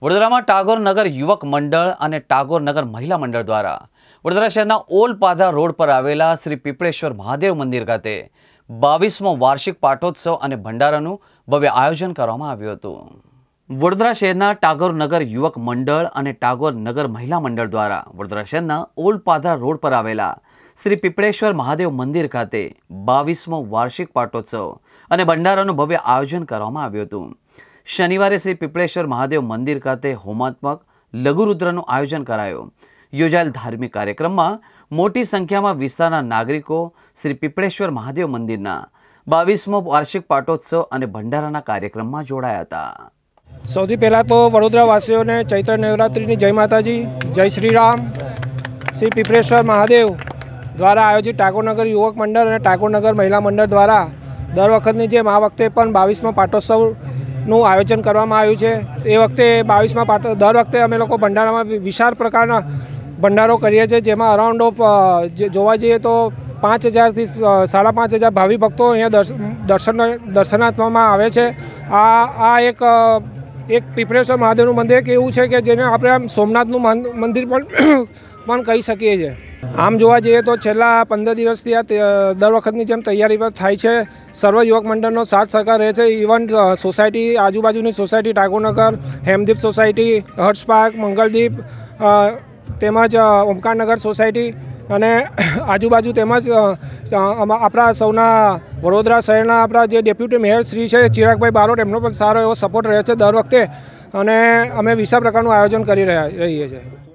વડોદરામાં ટાગોર નગર યુવક મંડળ અને ટાગોર નગર મહિલા મંડળ દ્વારા વડોદરા શહેરના ઓલપાદા રોડ પર આવેલા શ્રી પીપળેશ્વર મહાદેવ મંદિર ખાતે 22મો વાર્ષિક પાટોત્સવ અને ભંડારાનું ભવ્ય આયોજન કરવામાં આવ્યું હતું। વડોદરા શહેરના ટાગોર નગર યુવક મંડળ અને ટાગોર નગર મહિલા મંડળ દ્વારા વડોદરા શહેરના ઓલપાદા રોડ પર આવેલા શ્રી પીપળેશ્વર મહાદેવ મંદિર ખાતે 22મો વાર્ષિક પાટોત્સવ અને ભંડારાનું ભવ્ય આયોજન કરવામાં આવ્યું હતું। शनिवारे श्री पीपळेश्वर महादेव मंदिर खाते होमात्मक लघुरुद्रનું आयोजन कराયું। योजाયેલ धार्मिक कार्यक्रम में मोटी संख्या में विस्तारना नागरिकों श्री पीपळेश्वर महादेव मंदिरना 22मो वार्षिक पाटोत्सव और भंडाराना कार्यक्रम में जोड़ाया था। सौथी पहला तो वडोदरावासीओं ने चैत्र नवरात्रि जय माताजी जय श्री राम। श्री पीपळेश्वर महादेव द्वारा आयोजित ટાગોર नगर युवक मंडल और ટાગોર नगर महिला मंडल द्वारा दर वखतनी जेम आ वखते पण 22मो पाटोत्सव નું આયોજન કરવામાં આવ્યું છે। એ વખતે 22મા પાટો દર વખતે અમે લોકો ભંડારામાં વિશાળ પ્રકારના ભંડારો કરીએ છીએ, જેમાં અરાઉન્ડ ઓફ જોવા જઈએ તો 5000થી 5500 ભાવિ ભક્તો અહીંયા દર્શનાર્થમાં આવે છે। આ એક પીપળેશ્વર મહાદેવનું મંદિર એવું છે કે જેને આપણે આમ સોમનાથનું મંદિર પણ કહી શકીએ છીએ। આમ જોવા જઈએ તો છેલ્લા 15 દિવસથી આ દર વખતની જેમ તૈયારી પર થાય છે। સર્વ યુવક મંડળનો સાથ સહકાર રહે છે। ઇવન સોસાયટી આજુબાજુની society Tagore Nagar, Hemdeep society, Harsh park, Mangaldeep તેમજ ઓમકારનગર સોસાયટી અને આજુબાજુ તેમજ આપણા સૌના વડોદરા શહેરના આપણા જે ડેપ્યુટી મેયર શ્રી છે ચિરાગભાઈ બારોટ, એમનો પણ સારો એવો સપોર્ટ રહે છે દર વખતે, અને અમે વિશાળ પ્રકારનું આયોજન કરી રહીએ છીએ।